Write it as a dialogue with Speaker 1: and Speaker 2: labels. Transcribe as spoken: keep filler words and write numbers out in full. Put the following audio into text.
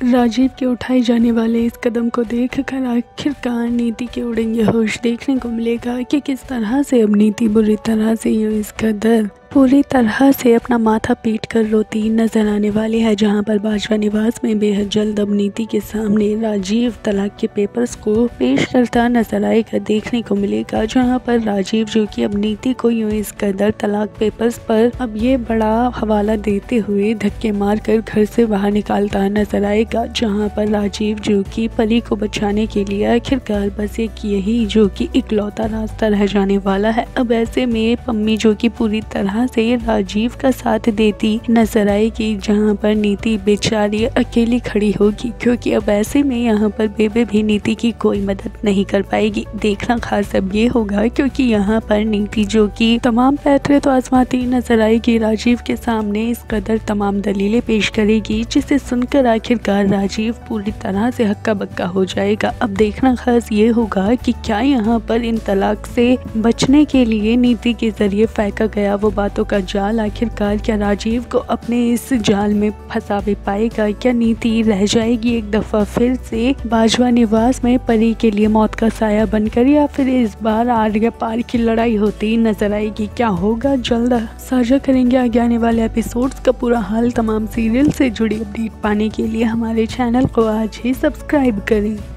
Speaker 1: राजीव के उठाए जाने वाले इस कदम को देखकर आखिरकार नीति के उड़ेंगे होश देखने को मिलेगा कि किस तरह से अब नीति बुरी तरह से यूँ इस कदर पूरी तरह से अपना माथा पीट कर रोती नजर आने वाली है। जहां पर बाजवा निवास में बेहद जल्द अब नीति के सामने राजीव तलाक के पेपर्स को पेश करता नजर आएगा देखने को मिलेगा। जहां पर राजीव जो कि अब नीति को यूं इस कदर तलाक पेपर्स पर अब ये बड़ा हवाला देते हुए धक्के मार कर घर से बाहर निकालता नजर आएगा। जहां पर राजीव जो कि परी को बचाने के लिए आखिरकार बस एक यही जो कि इकलौता रास्ता रह जाने वाला है। अब ऐसे में पम्मी जो कि पूरी तरह से राजीव का साथ देती नजर आएगी। जहां पर नीति बेचारी अकेली खड़ी होगी क्योंकि अब ऐसे में यहाँ पर बेबे भी नीति की कोई मदद नहीं कर पाएगी। देखना खास अब ये होगा क्योंकि यहाँ पर नीति जो कि तमाम पैतरे तो आजमाती नजर आएगी राजीव के सामने, इस कदर तमाम दलीलें पेश करेगी जिसे सुनकर आखिरकार राजीव पूरी तरह से हक्का बक्का हो जाएगा। अब देखना खास ये होगा कि क्या यहाँ पर इन तलाक से बचने के लिए नीति के जरिए फेंका गया वो बातों का जाल आखिरकार क्या राजीव को अपने इस जाल में फंसा भी पाएगा। क्या नीति रह जाएगी एक दफा फिर से बाजवा निवास में परी के लिए मौत का साया बनकर, या फिर इस बार आर्या पार की लड़ाई होती नजर आएगी। क्या होगा जल्द साझा करेंगे आगे आने वाले एपिसोड्स का पूरा हाल। तमाम सीरियल से जुड़ी अपडेट पाने के लिए हमारे चैनल को आज ही सब्सक्राइब करें।